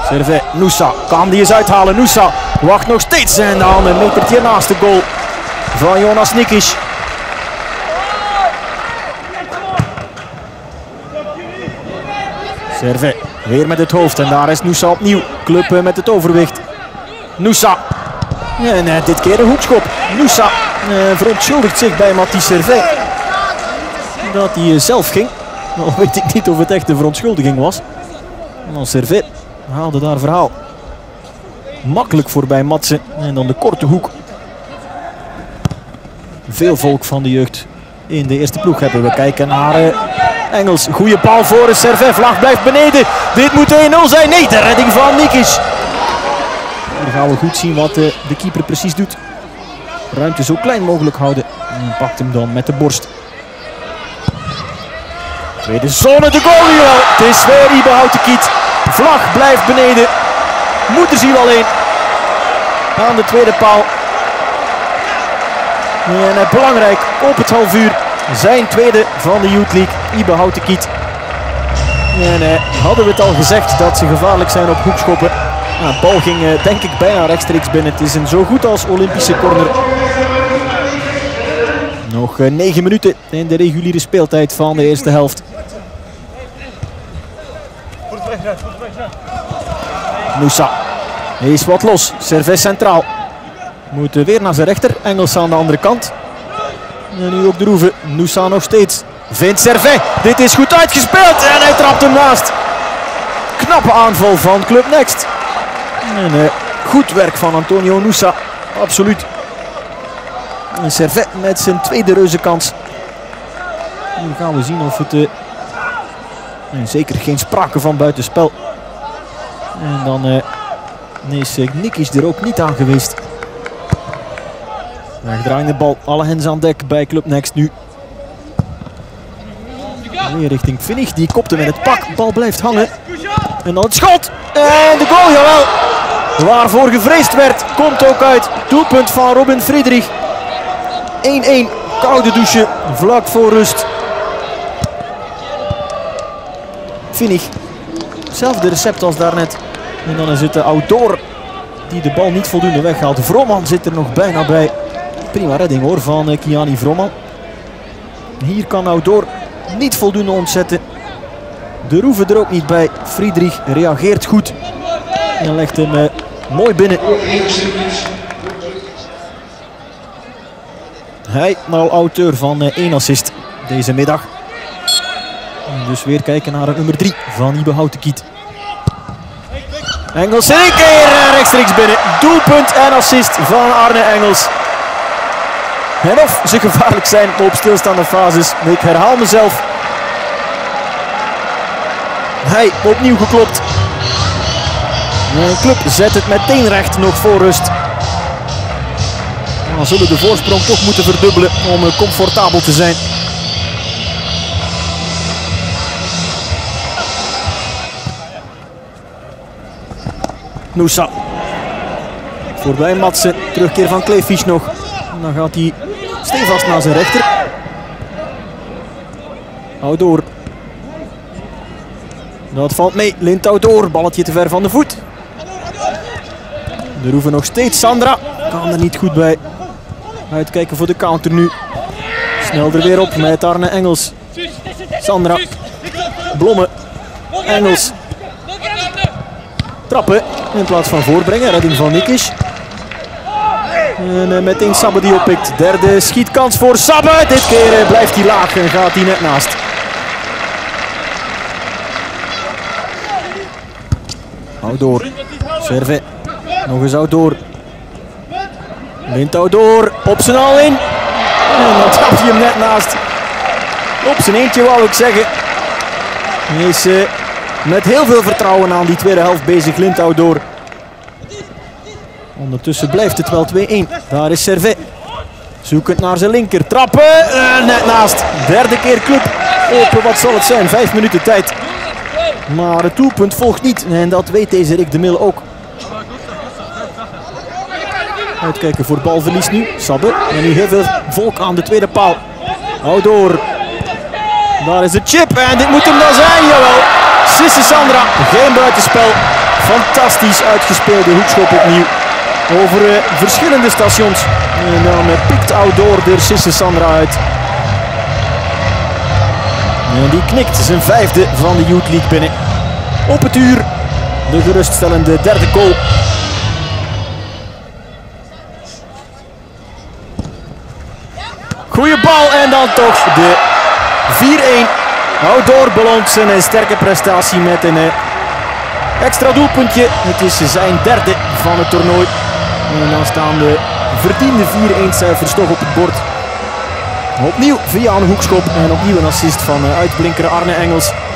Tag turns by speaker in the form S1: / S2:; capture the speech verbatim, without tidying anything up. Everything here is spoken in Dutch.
S1: Servet, Nusa, kan die eens uithalen. Nusa wacht nog steeds en dan een metertje naast de goal van Jonas Nikic. Servet, weer met het hoofd en daar is Nusa opnieuw. Club met het overwicht. Nusa. En uh, dit keer een hoekschop. Nusa uh, verontschuldigt zich bij Matthijs Servet dat hij uh, zelf ging. Nou weet ik niet of het echt een verontschuldiging was. En dan Servet haalde daar verhaal makkelijk voorbij Madsen. En dan de korte hoek. Veel volk van de jeugd in de eerste ploeg hebben we. Kijken naar uh, Engels. Goede bal voor Servet. Vlag blijft beneden. Dit moet één nul zijn. Nee, de redding van Nikic. Hier gaan we goed zien wat uh, de keeper precies doet. Ruimte zo klein mogelijk houden. En pakt hem dan met de borst. Tweede zone, de goal nu al. Het is weer Ibe Houtekiet. Vlag blijft beneden. Moet er zien alleen. Aan de tweede paal. En uh, belangrijk op het half uur. Zijn tweede van de Youth League. Ibe Houtekiet. En uh, hadden we het al gezegd dat ze gevaarlijk zijn op hoekschoppen. Nou, de bal ging uh, denk ik bijna rechtstreeks binnen. Het is een zo goed als Olympische corner. Nog uh, negen minuten in de reguliere speeltijd van de eerste helft. Nusa is wat los. Servet centraal. Moet uh, weer naar zijn rechter. Engels aan de andere kant. En nu ook de Roeve. Nusa nog steeds. Vindt Servet. Dit is goed uitgespeeld. En hij trapt hem naast. Knappe aanval van Club Next. En uh, goed werk van Antonio Nusa. Absoluut. En Servet met zijn tweede reuze kans. Nu gaan we zien of het... Uh, en zeker geen sprake van buitenspel. En dan uh, is uh, Nikic er ook niet aan geweest. Wegdraaiende bal. Alle hens aan dek bij Club Next nu. Weer richting Vinnig. Die kopte met het pak. Bal blijft hangen. En dan het schot. En de goal, jawel. Waarvoor gevreesd werd, komt ook uit. Doelpunt van Robin Friedrich. één-één. Koude douche. Vlak voor rust. Vinnig. Hetzelfde recept als daarnet. En dan is het de Outdoor die de bal niet voldoende weghaalt. Vrooman zit er nog bijna bij. Prima redding hoor van uh, Kiani Vrooman. Hier kan Outdoor niet voldoende ontzetten. De Roeve er ook niet bij. Friedrich reageert goed. En legt hem uh, mooi binnen. Hij al auteur van uh, één assist deze middag. En dus weer kijken naar het nummer drie van Ibe Houtekiet. Engels in één keer uh, rechtstreeks binnen. Doelpunt en assist van Arne Engels. En of ze gevaarlijk zijn op stilstaande fases. Ik herhaal mezelf. Hij opnieuw geklopt. De club zet het meteen recht nog voor rust. Dan zullen de voorsprong toch moeten verdubbelen om comfortabel te zijn. Nusa. Voorbij Madsen. Terugkeer van Kleefisch nog. En dan gaat hij stevast naar zijn rechter. Outdoor. Dat valt mee. Lintau door. Balletje te ver van de voet. De Roeve nog steeds. Sandra kan er niet goed bij. Uitkijken voor de counter nu. Snel er weer op met Arne Engels. Sandra. Blomme. Engels. Trappen in plaats van voorbrengen. Redding van Nikic. En meteen Sabbe die oppikt. Derde schietkans voor Sabbe. Dit keer blijft hij laag en gaat hij net naast. Outdoor. Servet. Nog eens Outdoor. Lintau door. Op zijn al in. En dan trapt hij hem net naast. Op zijn eentje wou ik zeggen. Hij is uh, met heel veel vertrouwen aan die tweede helft bezig. Lintau door. Ondertussen blijft het wel twee-één. Daar is Servet. Zoekend naar zijn linker. Trappen. Uh, net naast. Derde keer club. Op wat zal het zijn? Vijf minuten tijd. Maar het doelpunt volgt niet. En dat weet deze Rick de Mille ook. Uitkijken voor balverlies nu. Sabbe. En nu heel veel volk aan de tweede paal. Outdoor. Daar is de chip. En dit moet hem dan zijn. Jawel. Sisse Sandra. Geen buitenspel. fantastisch uitgespeelde hoekschop opnieuw. Over uh, verschillende stations. En dan uh, pikt Outdoor de Sisse Sandra uit. En die knikt zijn vijfde van de Youth League binnen. Op het uur de geruststellende derde goal. Goeie bal en dan toch de vier-een. Outdoor beloont zijn sterke prestatie met een extra doelpuntje. Het is zijn derde van het toernooi. En dan staan de verdiende vier-een cijfers toch op het bord. Opnieuw via een hoekschop en opnieuw een assist van uitblinker Arne Engels.